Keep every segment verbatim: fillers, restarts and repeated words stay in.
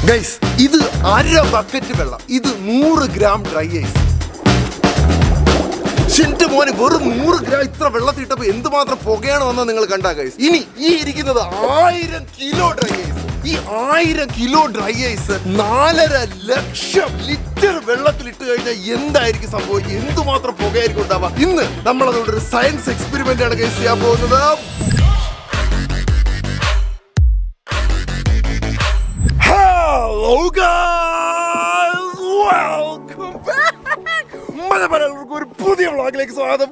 Guys, ഇത് അര bucket വെള്ളം, ഇത് നൂറ് ഗ്രാം ഡ്രൈ ഐസ്. എന്റെ മോനെ, വെറും നൂറ് ഗ്രാം ഇത്ര വെള്ളത്തിട്ടപ്പോ എന്തുമാത്രം പുകയാണ് വന്നത് നിങ്ങൾ കണ്ടാ ഗൈസ്. ഇനി ഈ ഇരിക്കുന്നത് ആയിരം കിലോ ഡ്രൈ ഐസ്. ഈ ആയിരം കിലോ ഡ്രൈ ഐസ് നാലര ലക്ഷം ലിറ്റർ വെള്ളത്തിലിട്ട് കഴിഞ്ഞാൽ എന്തായിരിക്കും സംഭവിക്കുക, എന്തുമാത്രം പുകയായിരിക്കും ഉണ്ടാവുക. ഇന്ന് നമ്മൾ അതുകൊണ്ട് ഒരു സയൻസ് എക്സ്പെരിമെന്റ് ആണ് ഗൈസ് ചെയ്യാൻ പോകുന്നത്. Hello guys, welcome back. മലയാളികൾക്ക് ഒരു പുതിയ വ്ളോഗിലേക്ക് സ്വാഗതം.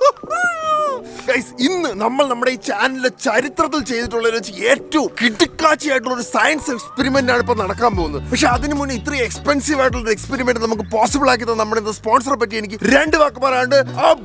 ഗൈസ്, ഇന്ന് നമ്മൾ നമ്മുടെ ഈ ചാനലിലെ ചരിത്രത്തിൽ ചെയ്തിട്ടുള്ള ഏറ്റവും കിടുക്കാച്ചിയായിട്ടുള്ള ഒരു സയൻസ് എക്സ്പെരിമെന്റ് ആണ് ഇപ്പൊ നടക്കാൻ പോകുന്നത്. പക്ഷെ അതിന് മുന്നേ ഇത്രയും എക്സ്പെൻസീവ് ആയിട്ടുള്ള എക്സ്പെരിമെന്റ് നമുക്ക് പോസിബിൾ ആക്കി തന്നെ നമ്മുടെ സ്പോൺസറെ പറ്റി എനിക്ക് രണ്ട് വാക്ക് പറയാണ്ട്.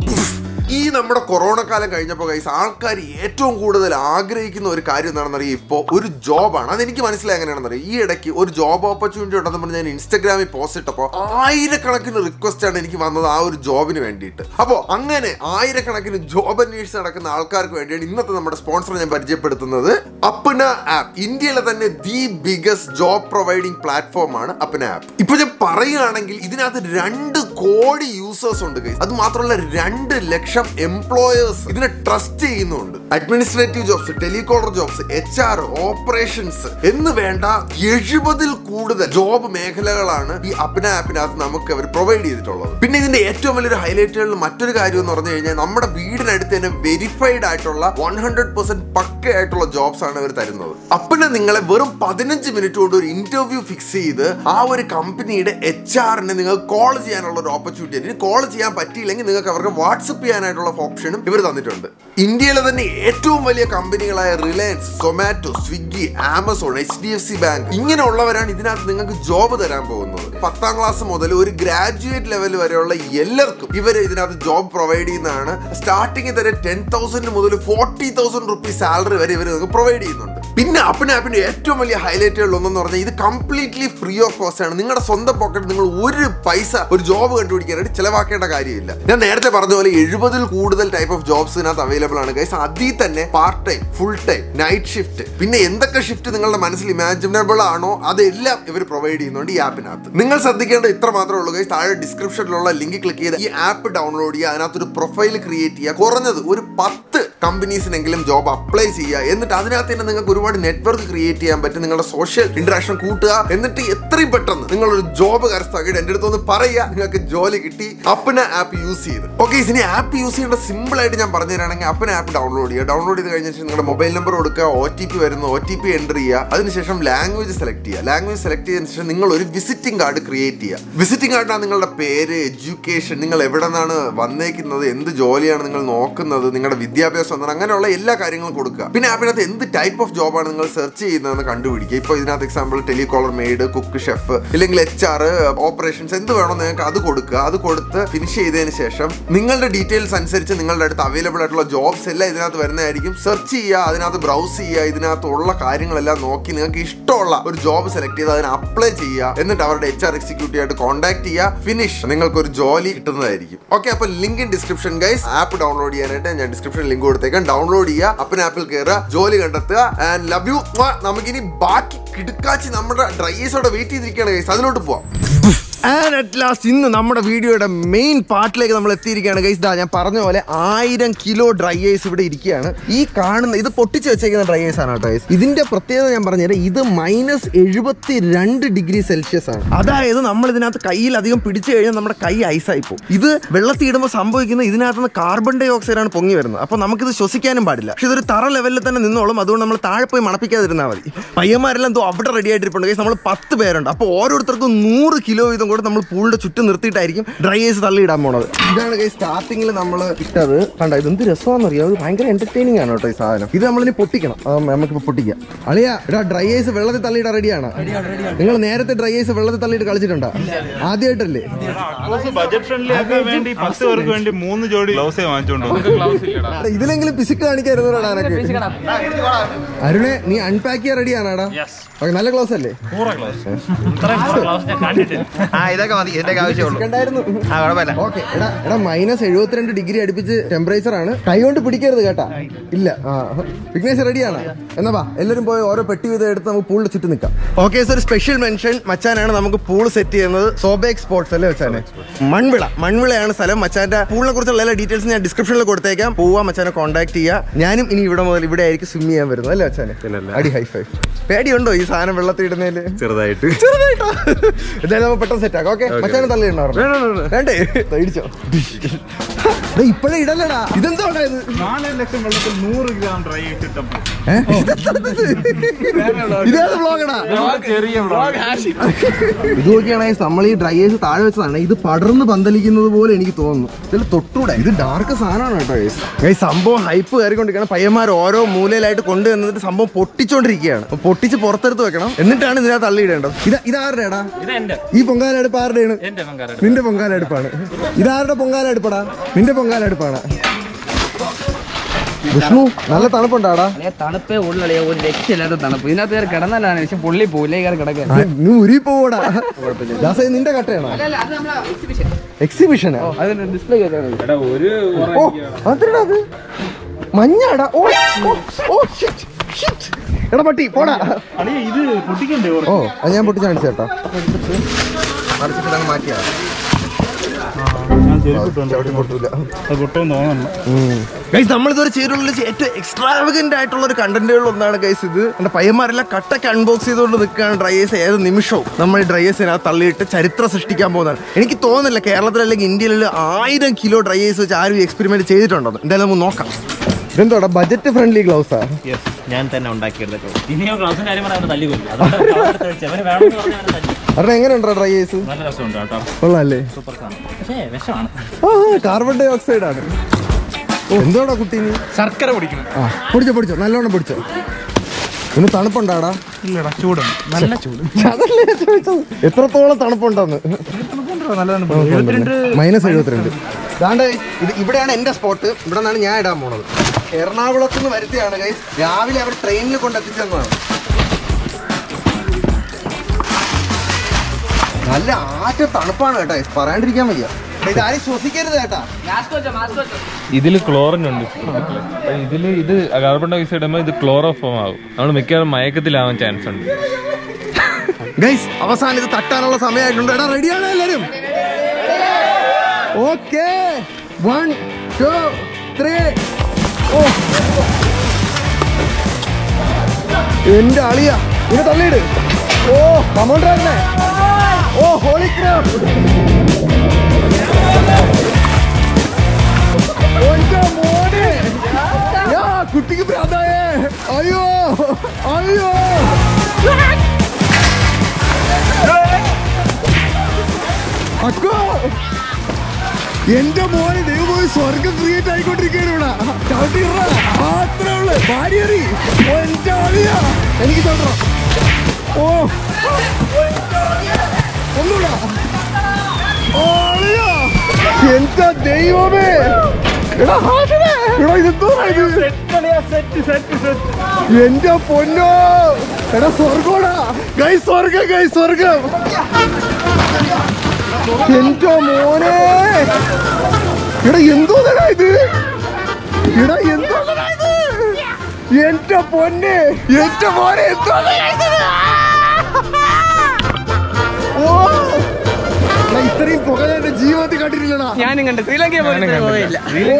ഈ നമ്മുടെ കൊറോണ കാലം കഴിഞ്ഞപ്പോൾ ഗൈസ്, ആൾക്കാർ ഏറ്റവും കൂടുതൽ ആഗ്രഹിക്കുന്ന ഒരു കാര്യം എന്താണെന്ന് അറിയാം, ഇപ്പോൾ ഒരു ജോബാണ്. അതെനിക്ക് മനസ്സിലായി എങ്ങനെയാണെന്ന് അറിയാം. ഈ ഇടയ്ക്ക് ഒരു ജോബ് ഓപ്പർച്യൂണിറ്റി ഉണ്ടെന്ന് പറഞ്ഞ് ഞാൻ ഇൻസ്റ്റാഗ്രാമിൽ പോസ്റ്റ് ഇട്ടപ്പോൾ ആയിരക്കണക്കിന് റിക്വസ്റ്റ് ആണ് എനിക്ക് വന്നത് ആ ഒരു ജോബിന് വേണ്ടിയിട്ട്. അപ്പോൾ അങ്ങനെ ആയിരക്കണക്കിന് ജോബ് അന്വേഷിച്ച് നടക്കുന്ന ആൾക്കാർക്ക് വേണ്ടിയാണ് ഇന്നത്തെ നമ്മുടെ സ്പോൺസർ ഞാൻ പരിചയപ്പെടുത്തുന്നത്. അപ്ന ആപ്പ്, ഇന്ത്യയിലെ തന്നെ the biggest job providing platform ആണ് അപ്ന ആപ്പ്. ഇപ്പൊ ഞാൻ പറയുകയാണെങ്കിൽ ഇതിനകത്ത് രണ്ട് കോടി യൂസേഴ്സ് ഉണ്ട് ഗൈസ്. അത് മാത്രമല്ല രണ്ട് ലക്ഷം എംപ്ലോയേഴ്സ് ഇതിനെ ട്രസ്റ്റ് ചെയ്യുന്നുണ്ട്. Administrative jobs, telecaller jobs, H R, operations എന്ന് വേണ്ട എഴുപതിൽ കൂടുതൽ ജോബ് മേഖലകളാണ് ഈ അപ്ന ആപ്പിനകത്ത് നമുക്ക് അവർ പ്രൊവൈഡ് ചെയ്തിട്ടുള്ളത്. പിന്നെ ഇതിന്റെ ഏറ്റവും വലിയൊരു ഹൈലൈറ്റുകളിൽ മറ്റൊരു കാര്യം എന്ന് പറഞ്ഞു കഴിഞ്ഞാൽ നമ്മുടെ വീടിനടുത്ത് തന്നെ വെരിഫൈഡ് ആയിട്ടുള്ള വൺ ഹൺഡ്രഡ് പെർസെന്റ് പക്കയായിട്ടുള്ള ജോബ്സ് ആണ് അവർ തരുന്നത്. അപ്ന നിങ്ങളെ വെറും പതിനഞ്ച് മിനിറ്റ് കൊണ്ട് ഒരു ഇന്റർവ്യൂ ഫിക്സ് ചെയ്ത് ആ ഒരു കമ്പനിയുടെ എച്ച് ആറിനെ നിങ്ങൾക്ക് കോൾ ചെയ്യാനുള്ള ഒരു ഓപ്പർച്യൂണിറ്റി. കോൾ ചെയ്യാൻ പറ്റിയില്ലെങ്കിൽ നിങ്ങൾക്ക് അവർക്ക് വാട്സ്ആപ്പ് ചെയ്യാനായിട്ടുള്ള ഓപ്ഷനും ഇവർ തന്നിട്ടുണ്ട്. ഇന്ത്യയിലെ തന്നെ ഏറ്റവും വലിയ കമ്പനികളായ Reliance, Zomato, Swiggy, Amazon, H D F C bank ഇങ്ങനെയുള്ളവരാണ് ഇതിനകത്ത് നിങ്ങൾക്ക് ജോബ് തരാൻ പോകുന്നത്. പത്താം ക്ലാസ് മുതൽ ഒരു ഗ്രാജുവേറ്റ് ലെവൽ വരെയുള്ള എല്ലാവർക്കും ഇവർ ഇതിനകത്ത് ജോബ് പ്രൊവൈഡ് ചെയ്യുന്നതാണ്. സ്റ്റാർട്ടിങ് തന്നെ ടെൻ തൗസൻഡ് മുതൽ ഫോർട്ടി തൗസൻഡ് റുപ്പീസ് സാലറി വരെ ഇവർ നിങ്ങൾക്ക് പ്രൊവൈഡ് ചെയ്യുന്നുണ്ട്. പിന്നെ അപ്ന ആപ്പിന്റെ ഏറ്റവും വലിയ ഹൈലൈറ്റുകൾ ഒന്നെന്ന് പറഞ്ഞാൽ ഇത് കംപ്ലീറ്റ്ലി ഫ്രീ ഓഫ് കോസ്റ്റ് ആണ്. നിങ്ങളുടെ സ്വന്തം പോക്കറ്റ് നിങ്ങൾ ഒരു പൈസ ഒരു ജോബ് കണ്ടുപിടിക്കാനായിട്ട് ചിലവാക്കേണ്ട കാര്യമില്ല. ഞാൻ നേരത്തെ പറഞ്ഞ പോലെ എഴുപതിൽ കൂടുതൽ ടൈപ്പ് ഓഫ് ജോബ്സ് ഇതിനകത്ത് അവൈലബിൾ ആണ് ഗൈസ്. അതിൽ തന്നെ part time, full time, night shift, പിന്നെ എന്തൊക്കെ ഷിഫ്റ്റ് നിങ്ങളുടെ മനസ്സിൽ ഇമാജിനബിൾ ആണോ അതെല്ലാം ഇവർ പ്രൊവൈഡ് ചെയ്യുന്നുണ്ട് ഈ ആപ്പിനകത്ത്. നിങ്ങൾ ശ്രദ്ധിക്കേണ്ട ഇത്ര മാത്രമേ ഉള്ളൂ ഗൈസ്. താഴെ ഡിസ്ക്രിപ്ഷനിലുള്ള ലിങ്ക് ക്ലിക്ക് ചെയ്ത് ഈ ആപ്പ് ഡൗൺലോഡ് ചെയ്യുക, അതിനകത്ത് ഒരു പ്രൊഫൈൽ ക്രിയേറ്റ് ചെയ്യുക, കുറഞ്ഞത് ഒരു പത്ത് കമ്പനീസിനെങ്കിലും ജോബ് അപ്ലൈ ചെയ്യുക. എന്നിട്ട് അതിനകത്ത് തന്നെ നിങ്ങൾക്ക് ഒരുപാട് നെറ്റ്വർക്ക് ക്രിയേറ്റ് ചെയ്യാൻ പറ്റും, നിങ്ങളുടെ സോഷ്യൽ ഇന്ററാക്ഷൻ കൂട്ടുക. എന്നിട്ട് എത്രയും പെട്ടെന്ന് നിങ്ങളൊരു ജോബ് കരസ്ഥമാക്കിയിട്ട് എൻ്റെ അടുത്തൊന്ന് പറയുക നിങ്ങൾക്ക് ജോലി കിട്ടി അപ്ന ആപ്പ് യൂസ് ചെയ്ത്. ഓക്കെ, ഇനി ആപ്പ് യൂസ് ചെയ്യേണ്ട സിമ്പിൾ ആയിട്ട് ഞാൻ പറഞ്ഞു തരാണെങ്കിൽ അപ്ന ആപ്പ് ഡൗൺലോഡ് ചെയ്യുക. ഡൗൺലോഡ് ചെയ്ത് കഴിഞ്ഞ ശേഷം നിങ്ങളുടെ മൊബൈൽ നമ്പർ കൊടുക്കുക, ഒ ടി പി വരുന്നു, ഒ ടി പി എൻ്റർ ചെയ്യുക. അതിനുശേഷം ലാംഗ്വേജ് സെലക്ട് ചെയ്യുക. ലാംഗ്വേജ് സെലക്ട് ചെയ്തതിനു ശേഷം നിങ്ങൾ ഒരു വിസിറ്റിംഗ് കാർഡ് ക്രിയേറ്റ് ചെയ്യുക. വിസിറ്റിംഗ് കാർഡിനാണ് നിങ്ങളുടെ പേര്, എഡ്യൂക്കേഷൻ, നിങ്ങൾ എവിടെ നിന്നാണ് വന്നേക്കുന്നത്, എന്ത് ജോലിയാണ് നിങ്ങൾ നോക്കുന്നത്, നിങ്ങളുടെ വിദ്യാഭ്യാസം എന്താണ്, അങ്ങനെയുള്ള എല്ലാ കാര്യങ്ങളും കൊടുക്കുക. പിന്നെ ആപ്പിനകത്ത് എന്ത് ടൈപ്പ് ഓഫ് ജോബാണ് നിങ്ങൾ സെർച്ച് ചെയ്യുന്നതെന്ന് കണ്ടുപിടിക്കുക. ഇപ്പോൾ ഇതിനകത്ത് example telecaller, maid, cook, chef, ഇല്ലെങ്കിൽ എച്ച് ആർ, ഓപ്പറേഷൻസ് എന്ത് വേണോ നിങ്ങൾക്ക് അത് കൊടുക്കുക. അത് കൊടുത്ത് ഫിനിഷ് ചെയ്തതിന് ശേഷം നിങ്ങളുടെ ഡീറ്റെയിൽസ് അനുസരിച്ച് നിങ്ങളുടെ അടുത്ത് അവൈലബിൾ ആയിട്ടുള്ള ജോബ്സ് എല്ലാം ഇതിനകത്ത് വരുന്നതായിരിക്കും. സെർച്ച് ചെയ്യുക, അതിനകത്ത് ബ്രൗസ് ചെയ്യുക, ഇതിനകത്തുള്ള കാര്യങ്ങളെല്ലാം നോക്കി നിങ്ങൾക്ക് ഇഷ്ടമുള്ള ഒരു ജോബ് സെലക്ട് ചെയ്ത് അതിന് അപ്ലൈ ചെയ്യുക. എന്നിട്ട് അവരുടെ എച്ച് ആർ എക്സിക്യൂട്ടീവ് ആയിട്ട് കോൺടാക്ട് ചെയ്യുക. ഫിനിഷ്, നിങ്ങൾക്ക് ഒരു ജോലി കിട്ടുന്നതായിരിക്കും. ഓക്കെ, അപ്പോൾ link in description guys. App download ചെയ്യാനായിട്ട് ഞാൻ ഡിസ്ക്രിപ്ഷൻ ലിങ്ക് കൊടുത്തേക്കാം. ഡൗൺലോഡ് ചെയ്യുക, അപ്പൻ ആപ്പിൽ കയറുക, ജോലി കണ്ടെത്തുക. And love you. നമുക്കിനി ബാക്കി കിടുക്കാച്ചി നമ്മുടെ ഡ്രൈ ഐസോടെ വെയിറ്റ് ചെയ്തിരിക്കുകയാണ് ഗൈസ്, അതിലോട്ട് പോവാം. ആൻഡ് അറ്റ് ലാസ്റ്റ് ഇന്ന് നമ്മുടെ വീഡിയോയുടെ മെയിൻ പാർട്ടിലേക്ക് നമ്മൾ എത്തിയിരിക്കുകയാണ് ഗൈസ്. ഇതാ ഞാൻ പറഞ്ഞ പോലെ ആയിരം കിലോ ഡ്രൈ ഐസ് ഇവിടെ ഇരിക്കുകയാണ്. ഈ കാണുന്ന ഇത് പൊട്ടിച്ച് വെച്ചേക്കുന്ന ഡ്രൈ ഐസ് ആണ് കേട്ടോ ഗൈസ്. ഇതിന്റെ പ്രത്യേകത ഞാൻ പറഞ്ഞുതരാം, ഇത് മൈനസ് എഴുപത്തി രണ്ട് ഡിഗ്രി സെൽഷ്യസ് ആണ്. അതായത് നമ്മൾ ഇതിനകത്ത് കയ്യിൽ അധികം പിടിച്ചു കഴിഞ്ഞാൽ നമ്മുടെ കൈ ഐസായി പോകും. ഇത് വെള്ളത്തിൽ ഇടുമ്പോൾ സംഭവിക്കുന്നത് ഇതിനകത്ത് നിന്ന് കാർബൺ ഡൈ ഓക്സൈഡ് ആണ് പൊങ്ങി വരുന്നത്. അപ്പോൾ നമുക്കിത് ശ്വസിക്കാനും പാടില്ല. പക്ഷെ ഇതൊരു തറ ലെവലിൽ തന്നെ നിന്നോളും. അതുകൊണ്ട് നമ്മൾ താഴെ പോയി മണപ്പിക്കാതിരുന്നാൽ മതി. പയ്യന്മാരെല്ലാം എന്തോ അവിടെ റെഡി ആയിട്ടിരിപ്പുണ്ട് ഗൈസ്. നമ്മൾ പത്ത് പേരുണ്ട്. അപ്പോൾ ഓരോരുത്തർക്കും നൂറ് കിലോ വീതം കൂടെ നമ്മൾ പൂളിന്റെ ചുറ്റും നിർത്തിയിട്ടായിരിക്കും ഡ്രൈ ഐസ് തള്ളിയിടാൻ പോണത്. ഇതാണ് ഗൈസ് സ്റ്റാർട്ടിങ്ങിൽ നമ്മൾ ഇട്ടത്. കണ്ട ഇത് എന്ത് രസമാണെന്ന് അറിയാം. അത് ഭയങ്കര എന്റർടൈനിങ് ആണ് കേട്ടോ ഈ സാധനം. ഇത് നമ്മളിനി പൊട്ടിക്കണം. നമുക്കിപ്പോൾ പൊട്ടിക്കാം. അളിയാ, ഇടാ ഡ്രൈ ഐസ് വെള്ളത്തിൽ തള്ളിയിടാൻ റെഡിയാണ്? നിങ്ങൾ നേരത്തെ ഡ്രൈ ഐസ് വെള്ളത്തിൽ തള്ളിയിട്ട് കളിച്ചിട്ടുണ്ടോ? ആദ്യമായിട്ടല്ലേ? ഇതിലെങ്കിലും പിശുക്ക് കാണിക്കായിരുന്നു. അരുണെ, നീ അൺപാക്ക് ചെയ്യാൻ റെഡിയാണാടാ? നല്ല ഗ്ലൗസ് അല്ലേ? ഇതൊക്കെ മതി, ഇതിന്റെ ആവശ്യമുള്ളൂ. എടാ മൈനസ് എഴുപത്തിരണ്ട് ഡിഗ്രി അടുപ്പിച്ച് ടെമ്പറേച്ചർ ആണ്. കൈ കൊണ്ട് പിടിക്കരുത് കേട്ടാ. ഇല്ല. ആ വിഘ്നേഷ് റെഡിയാണ്. എന്നാ വാ എല്ലാരും പോയി ഓരോ പെട്ടി വീതം എടുത്ത് നമുക്ക് പൂളിൽ ചുറ്റി നിൽക്കാം. ഓക്കെ, സോ ഒരു സ്പെഷ്യൽ മെൻഷൻ. മച്ചാനാണ് നമുക്ക് പൂൾ സെറ്റ് ചെയ്യുന്നത്. സോബേക് സ്പോർട്സ് അല്ലേ മച്ചാനെ? മൺവിള മൺവിളയാണ് സ്ഥലം. മച്ചാന്റെ പൂളിനെ കുറിച്ചുള്ള എല്ലാ ഡീറ്റെയിൽസ് ഞാൻ ഡിസ്ക്രിപ്ഷനിൽ കൊടുത്തേക്കാം. പോവാ, മച്ചാനെ കോൺടാക്ട് ചെയ്യുക. ഞാനും ഇനി ഇവിടെ മുതൽ ഇവിടെ ആയിരിക്കും സ്വിം ചെയ്യാൻ വരുന്നത് അല്ലേ മച്ചാനെ? അടി ഹൈ ഫൈവ്. പേടിയുണ്ടോ ഈ സാധനം വെള്ളത്തിൽ ഇടുന്നതില്? ചെറുതായിട്ട് ചെറുതായിട്ടോ? എന്തായാലും നമുക്ക് പെട്ടെന്ന് സെറ്റ് ആക്കാം. ഓക്കെ, മച്ചാനെ തള്ളി ഉണ്ടാവും വേണ്ടേ? ഇടിച്ചോ ഇപ്പഴേ ഇടല്ലടാ. ഇതെന്താ ഉണ്ടായത്? നാല് ലക്ഷം വെള്ളത്തിൽ നൂറ് ഗ്രാം ഡ്രൈ ഇട്ടപ്പോൾ ഇതേത് വ്ളോഗടാ? ഇത് നോക്കിയാണെങ്കിൽ നമ്മൾ ഈ ഡ്രൈ ഐസ് താഴെ വെച്ചതാണ്. ഇത് പടർന്ന് പന്തലിക്കുന്നത് പോലെ എനിക്ക് തോന്നുന്നു. ഇതിൽ തൊട്ടൂടെ. ഇത് ഡാർക്ക് സാധനമാണ് കേട്ടോ ഗൈസ്. ഗൈസ് സംഭവം ഹൈപ്പ് കയറിക്കൊണ്ടിരിക്കണം. പയ്യന്മാർ ഓരോ മൂലയിലായിട്ട് കൊണ്ടുവന്നിട്ട് സംഭവം പൊട്ടിച്ചോണ്ടിരിക്കുകയാണ്. പൊട്ടിച്ച് പുറത്തെടുത്ത് വെക്കണം. എന്നിട്ടാണ് ഇതിനകത്ത് തള്ളിയിടേണ്ടത്. ഇത് ഇതാരുടെടാ? ഈ പൊങ്കാലടുപ്പ് ആരുടെയാണ്? നിന്റെ പൊങ്കാലടുപ്പാണ്. ഇതാരുടെ പൊങ്കാലടുപ്പടാ? നിന്റെ പൊങ്കാലടുപ്പാണ്. വിഷ്ണു നല്ല തണുപ്പുണ്ടാടാ? തണുപ്പേ ഉള്ളേ, ഒരു രക്ഷയില്ലാത്ത തണുപ്പ്. ഇതിനകത്ത് കയറി കിടന്നല്ലാണ് പക്ഷെ പൊള്ളി പോവില്ലേ കയറി കിടക്കാൻ. നീ ഉരി പോടാ. നിന്റെ കട്ടയാണോ? എക്സിബിഷനാ? ഡിസ്പ്ലേ ഓ അതെടാ അത് മഞ്ഞാടാ. ഓ ഓ എടാ പട്ടി പോടാ. ഇത് പൊട്ടിക്കണ്ടേ? ഓ അത് ഞാൻ പൊട്ടിച്ച് കാണിച്ചു കേട്ടോ. മറിച്ചിട്ട് മാറ്റിയാ നമ്മളിതുവരെ ചെയ്തിട്ടുള്ള ഏറ്റവും എക്സ്ട്രാവഗന്റ് ആയിട്ടുള്ള ഒരു കണ്ടന്റുകളിൽ ഒന്നാണ് ഗൈസ് ഇത്. എന്റെ പയ്യന്മാരെല്ലാം കട്ടൊക്കെ അൺബോക്സ് ചെയ്തുകൊണ്ട് നിൽക്കുകയാണ്. ഡ്രൈയേഴ്സ് ഏത് നിമിഷവും നമ്മൾ ഈ ഡ്രൈയേഴ്സിനകത്ത് തള്ളിയിട്ട് ചരിത്രം സൃഷ്ടിക്കാൻ പോകുന്നതാണ്. എനിക്ക് തോന്നുന്നില്ല കേരളത്തിൽ അല്ലെങ്കിൽ ഇന്ത്യയിൽ ആയിരം കിലോ ഡ്രൈയേഴ്സ് വെച്ച് ആരും എക്സ്പെരിമെന്റ് ചെയ്തിട്ടുണ്ടെന്ന്. എന്തായാലും നമുക്ക് നോക്കാം. ഇതെന്തോടാ ബജറ്റ് ഫ്രണ്ട്ലി ഗ്ലൗസാ? ഞാൻ തന്നെ ഉണ്ടാക്കിയെടുത്തോ. കാരണം എങ്ങനെയുണ്ടോ ഡ്രൈയേഴ്സ്? കൊള്ളാല്ലേ? കാർബൺ ഡൈ ഓക്സൈഡ് ആണ്. എന്തോടാ കുട്ടി നീ? ശർക്കര പൊടിക്കണം. ആ പൊടിച്ചോ പൊടിച്ചോ നല്ലോണം പൊടിച്ചോ. പിന്നെ തണുപ്പുണ്ടാടാ? ഇല്ലടാ, ചൂടുണ്ട്, നല്ല ചൂട്. അതല്ലേ ചോദിച്ചത്, എത്രത്തോളം തണുപ്പുണ്ടെന്ന്. മൈനസ് എഴുപത്തിരണ്ട്. അതാണ്ട് ഇത് ഇവിടെയാണ് എന്റെ സ്പോട്ട്. ഇവിടെ നിന്നാണ് ഞാൻ ഇടാൻ പോണത്. എറണാകുളത്ത് നിന്ന് വരുത്തിയാണ് ഗൈസ്. രാവിലെ അവർ ട്രെയിനിൽ കൊണ്ടെത്തിച്ചെന്നാണ്. നല്ല ആറ്റ തണുപ്പാണ് കേട്ടോ, പറയാണ്ടിരിക്കാൻ വയ്യ. ഇതാരും ശ്വസിക്കരുത് കേട്ടാ. ഇതില് ക്ലോറിൻ ഉണ്ട്. ഇതില് ഇത് കാർബൺ ഡൈ ഓക്സൈഡ് ആകുമ്പോൾ ഇത് ക്ലോറോഫോം ആകും. നമ്മൾ മിക്കവാറും മയക്കത്തിലാവാൻ ചാൻസ് ഉണ്ട്. ഗൈസ് അവസാനം ഇത് തട്ടാനുള്ള സമയമായിട്ടുണ്ട്. എടാ റെഡിയാണോ എല്ലാരും? Okay, one two three. ഓ എന്റെ അളിയാ, ഇത് തള്ളിയിട്. ഓ കമോണ്ടറേ. ഓ ഹോളി ക്രാപ്പ്. മോനെ കുട്ടിക്ക് ഭ്രാന്തായേ. അയ്യോ അയ്യോ അക്കോ, എന്റെ മോനെ ദൈവമായി സ്വർഗം ക്രിയേറ്റ് ആയിക്കൊണ്ടിരിക്കുകയാണ് ഇവിടെ. ചവിട്ടിറ മാത്രമേ ഉള്ളു. ഭാര്യറി എന്റെ അളിയാ, എനിക്ക് ചവിട്ടണം. ഓ ഒന്നൂടാ. എന്റെ ദൈവമേ. എടാ ഇതെന്തോ എന്റെ പൊന്നോ. എടാ സ്വർഗോടാ ഗൈ, സ്വർഗം ഗൈ, സ്വർഗം. എന്റെ മോനെ. എടാ എന്തോന്നാ ഇത്? എടാ എന്തോന്നാ ഇത്? എന്റെ പൊന്നെ, എന്റെ മോനെ എന്തോന്നാ ഇത്? ഓ ഇത്രയും പുക എന്റെ ജീവിതത്തിൽ കണ്ടിട്ടില്ലടാ. ഞാനും കണ്ട് ശ്രീലങ്കയിൽ പോയില്ല.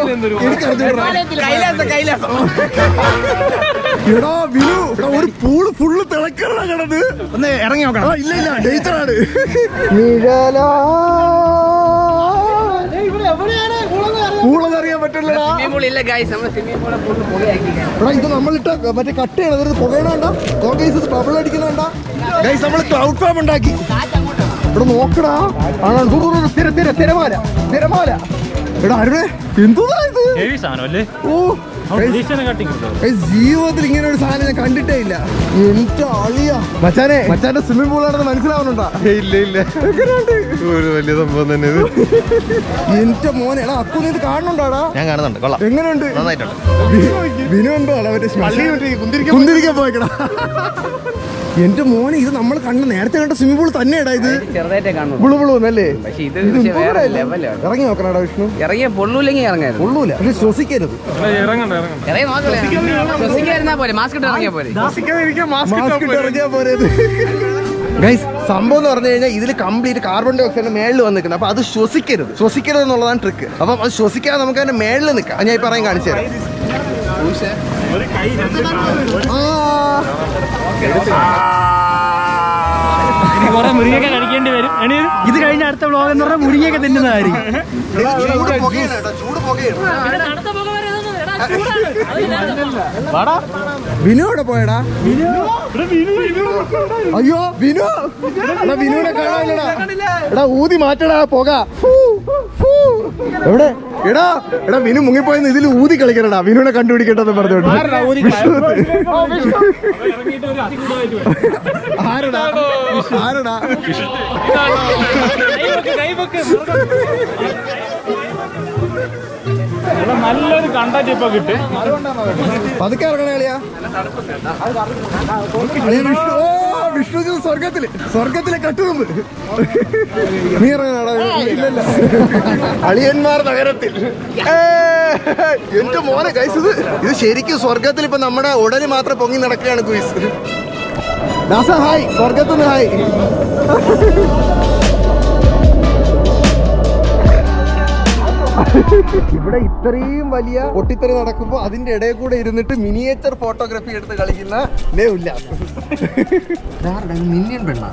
എടാ വിനു, ഒരു പൂള് ഫുള്ള് തിളക്കണ കിടന്ന്. ഒന്ന് ഇറങ്ങി നോക്കണം. ഇല്ല ഇല്ല ഡേറ്ററാണ്. പൂളെന്നറിയാൻ പറ്റില്ലടാ. ഇത് നമ്മളിട്ട മറ്റേ കട്ട് ചെയ്യണത് പുകയണണ്ട. ബബിൾ അടിക്കുന്നുണ്ട. ഗൈസ് നമ്മൾ ക്ലൗഡ് ഫാം ഉണ്ടാക്കി. ഇവിടെ നോക്കടാ. തിര തിര തിരമാല തിരമാല. എടാ അരുണേ എന്തോ ഇത്? ഓ ജീവിതത്തിൽ ഇങ്ങനെ ഒരു സാധനം ഞാൻ കണ്ടിട്ടേ ഇല്ല. എന്റെ അളിയാ. മച്ചാനെ മച്ചാന്റെ സ്വിമ്മിംഗ് പൂളാണെന്ന് മനസ്സിലാവുന്നുണ്ടാ? ഇല്ല ഇല്ല, ഒരു വലിയ സംഭവം തന്നെ ഇത്. എന്റെ മോനെ. എടാ അക്കു നീ ഇത് കാണുന്നുണ്ടാടാ? ഞാൻ കാണുന്നുണ്ട്. കൊള്ളാം, എങ്ങനെയുണ്ട്? നന്നായിട്ടുണ്ട്. വിനു ഉണ്ടോ? മറ്റേ കുന്തിരിക്കാൻ പോയിക്കടാ. എന്റെ മോനെ ഇത് നമ്മൾ കണ്ട നേരത്തെ കണ്ട സ്വിമ്മിംഗ് പൂൾ തന്നെയാടാ ഇത്. ചെറുതായിട്ടേ കാണുള്ളൂ. ബുളു ബുളു എന്നല്ലേ? പക്ഷെ ഇത് വേറെ ലെവലാണ്. ഇറങ്ങി നോക്കണടാ വിഷ്ണു. ഇറങ്ങിയ പൊള്ളൂല്ലെങ്കിൽ ഇറങ്ങാൻ പൊള്ളൂല, പക്ഷെ ശ്വസിക്കരുത്. ഇറങ്ങണ്ട ഇറങ്ങണ്ട ഇറങ്ങി നോക്കില്ല, ശ്വസിക്കാതിരുന്നാ പോലെ, മാസ്ക് ഇട്ട് ഇറങ്ങിയാ പോലെ. മാസ്ക് ഇട്ട് ഇറങ്ങിയാ പോരെ. ഗൈസ്, സംഭവം എന്ന് പറഞ്ഞു കഴിഞ്ഞാൽ ഇതിൽ കംപ്ലീറ്റ് കാർബൺ ഡൈ ഓക്സൈഡിന്റെ മേളിൽ വന്ന് നിൽക്കുന്നത്. അപ്പൊ അത് ശ്വസിക്കരുത്, ശ്വസിക്കരുത് എന്നുള്ളതാണ് ട്രിക്ക്. അപ്പം അത് ശ്വസിക്കാതെ നമുക്ക് അതിന്റെ മേളിൽ നിൽക്കാം. ഞാൻ ഇപ്പൊ പറയാൻ കാണിച്ചു തരാം. മുരിങ്ങയൊക്കെ കഴിക്കേണ്ടി വരും. ഇത് കഴിഞ്ഞ അടുത്ത വ്ലോഗ് എന്ന് പറഞ്ഞാൽ മുരിങ്ങയൊക്കെ തിന്നുന്നതായിരിക്കും. വിനുവിടെ പോയടാ. അയ്യോ വിനു, എടാ വിനുവിനെ കാണാനില്ലടാ. എടാ ഊതി മാറ്റടാ പുക. എവിടെ എടാ എടാ വിനു മുങ്ങിപ്പോയെന്ന് ഇതിൽ ഊതി കളിക്കണടാ. വിനുവിനെ കണ്ടുപിടിക്കട്ടെന്ന് പറഞ്ഞോണ്ട്. ആരടാ ആരടാ നല്ലൊരു കണ്ടാക്ട് ഇപ്പൊ കിട്ടും. പതുക്കെ ഇറങ്ങണേ അളിയാ. വിഷ്ണു സ്വർഗത്തില് സ്വർഗത്തിലെ കട്ടുകൊണ്ട് നീ ഇറങ്ങണാടാ. ഇല്ലല്ല, അളിയന്മാർ നഗരത്തിൽ. എന്റെ മോനെ ഗൈസ്, ഇത് ഇത് ശരിക്കും സ്വർഗത്തിൽ ഇപ്പൊ നമ്മുടെ ഉടല് മാത്രം പൊങ്ങി നടക്കുകയാണ് ഗുയിസ്. ദാസ ഹായ്, സ്വർഗത്തുനിന്ന് ഹായ്. ഇവിടെ ഇത്രയും വലിയ പൊട്ടിത്തെറി നടക്കുമ്പോ അതിന്റെ ഇടയിൽ കൂടെ ഇരുന്നിട്ട് മിനിയേച്ചർ ഫോട്ടോഗ്രാഫി എടുത്ത് കളിക്കുന്ന ഉല്ലാസ്. മിന്നിയൻ പെണ്ണ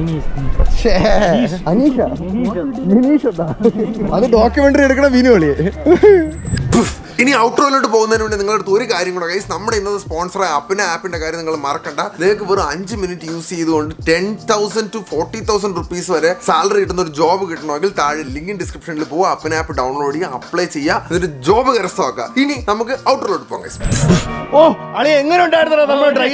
അനീഷ മിനീഷ്. അത് ഡോക്യുമെന്ററി എടുക്കണ വിനു കളിയെ. ഇനി ഔട്ട്രോയിലോട്ട് പോകുന്നതിന് വേണ്ടി നിങ്ങളുടെ അടുത്ത് ഒരു കാര്യം കൂടെ ഗൈസ്, നമ്മുടെ ഇന്നത്തെ സ്പോൺസറായ അപ്പിന്റെ ആപ്പിന്റെ കാര്യം നിങ്ങൾ മറക്കണ്ട. നിങ്ങൾക്ക് വെറും അഞ്ച് മിനിറ്റ് യൂസ് ചെയ്തുകൊണ്ട് ten thousand to forty thousand rupees വരെ സാലറി കിട്ടുന്ന ഒരു ജോബ് കിട്ടണമെങ്കിൽ താഴെ ലിങ്ക് ഡിസ്ക്രിപ്ഷനിൽ പോവുക, അപ്പിന്റെ ആപ്പ് ഡൗൺലോഡ് ചെയ്യുക, അപ്ലൈ ചെയ്യുക, എന്നിട്ട് ജോബ് കരസ്ഥമാക്കുക. ഇനി നമുക്ക് ഔട്ട്രോയിലോട്ട് പോകാം ഗൈസ്. ഓ അളി എങ്ങനെ ഉണ്ടായിരുന്നു നമ്മുടെ ഡ്രൈ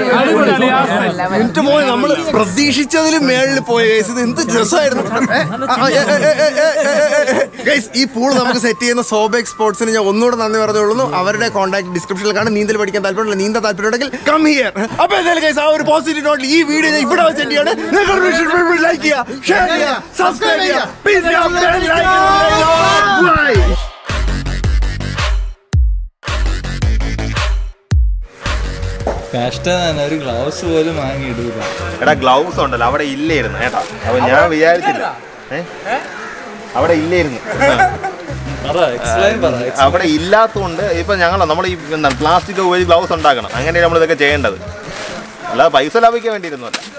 ഐസ്? മോനെ നമ്മൾ പ്രതീക്ഷിച്ചതിലും മേളിൽ പോയ ഗൈസ്. ഇത് എന്ത് രസമായിരുന്നു ഗൈസ്. ഈ പൂൾ നമുക്ക് സെറ്റ് ചെയ്യുന്ന സോബെക് സ്പോർട്സിന് ഞാൻ ഒന്നും നന്ദി പറഞ്ഞോളൂ. അവരുടെ കോൺടാക്ട് ഡിസ്ക്രിപ്ഷനിൽ കാണും. നീന്തൽ പഠിക്കാൻ താല്പര്യമുള്ള, നീന്താൻ താല്പര്യമുണ്ടെങ്കിൽ കം ഹിയർ. അപ്പൊ എന്തായാലും ഗൈസ്, ആ ഒരു പോസിറ്റീവ് നോട്ടിൽ ഈ വീഡിയോ ഞാൻ ഇവിടെ വെച്ച് ചെയ്യാണ്. ലൈക്ക് ചെയ്യുക, ഷെയർ ചെയ്യുക, സബ്സ്ക്രൈബ് ചെയ്യുക. കഷ്ടമാണ്, ഒരു ഗ്ലൗസ് പോലും വാങ്ങിയിടൂല. എടാ ഗ്ലൗസ് ഉണ്ടല്ലോ അവിടെ ഇല്ലായിരുന്നു കേട്ടാ. അപ്പൊ ഞാൻ വിചാരിച്ചില്ല അവിടെ ഇല്ലായിരുന്നു. അവിടെ ഇല്ലാത്തതുകൊണ്ട് ഇപ്പൊ ഞങ്ങൾ നമ്മൾ ഈ പ്ലാസ്റ്റിക് ഉപയോഗിച്ച് ഗ്ലൗസ് ഉണ്ടാക്കണം. അങ്ങനെയാണ് നമ്മൾ ഇതൊക്കെ ചെയ്യേണ്ടത്. അല്ലാതെ പൈസ ലാഭിക്കാൻ വേണ്ടിയിരുന്നല്ല.